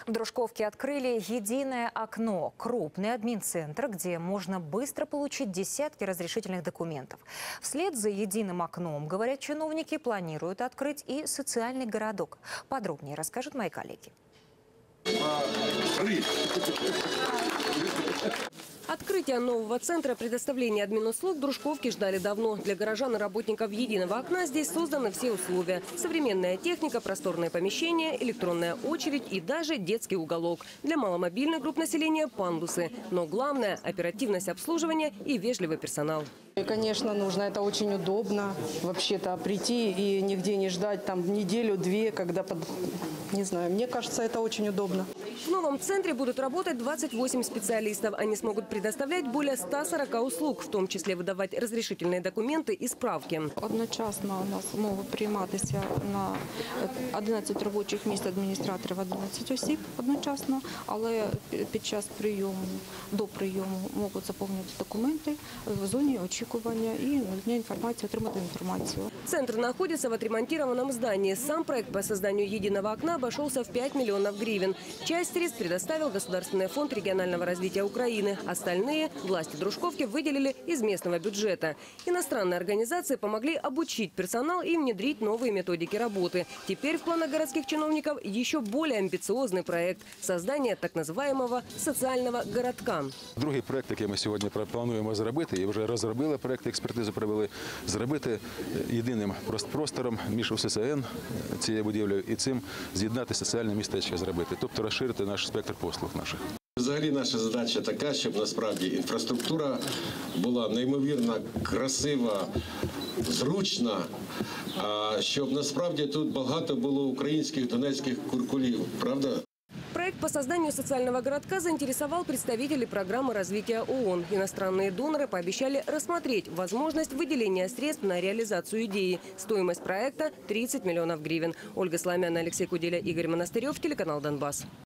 В Дружковке открыли единое окно – крупный админцентр, где можно быстро получить десятки разрешительных документов. Вслед за единым окном, говорят чиновники, планируют открыть и социальный городок. Подробнее расскажут мои коллеги. Открытие нового центра предоставления админуслуг в Дружковке ждали давно. Для горожан и работников единого окна здесь созданы все условия. Современная техника, просторное помещение, электронная очередь и даже детский уголок. Для маломобильных групп населения – пандусы. Но главное – оперативность обслуживания и вежливый персонал. И, конечно, нужно. Это очень удобно вообще-то прийти и нигде не ждать там неделю-две, когда, не знаю, мне кажется, это очень удобно. В новом центре будут работать 28 специалистов. Они смогут предоставлять более 140 услуг, в том числе выдавать разрешительные документы и справки. Одночасно у нас можуть прийматися на 11 робочих місць адміністраторів, 11 осіб одночасно, але під час прийому, до прийому можуть заповнити документи в зоні очікування і надання інформації, отримати інформацію. Центр находится в отремонтированном здании. Сам проект по созданию единого окна обошелся в 5 миллионов гривен. Часть средств предоставил Государственный фонд регионального развития Украины. Остальные власти Дружковки выделили из местного бюджета. Иностранные организации помогли обучить персонал и внедрить новые методики работы. Теперь в планах городских чиновников еще более амбициозный проект – создание так называемого социального городка. Другий проект, який ми сьогодні плануємо зробити, і вже розробили проект, експертизу провели, зробити єдиним простором між УССН, цією будівлею, і цим з'єднати соціальне містечко зробити, тобто розширити наш спектр послуг наших. Взагалі наша задача така, щоб насправді інфраструктура була неймовірно красива, зручна, а щоб насправді тут багато було українських донецьких куркулів, правда? Проект по созданию социального городка заинтересовал представителей программы развития ООН. Иностранные доноры пообещали рассмотреть возможность выделения средств на реализацию идеи. Стоимость проекта – 30 миллионов гривен. Ольга Сломяна, Алексей Куделя, Игорь Монастырев, телеканал «Донбасс».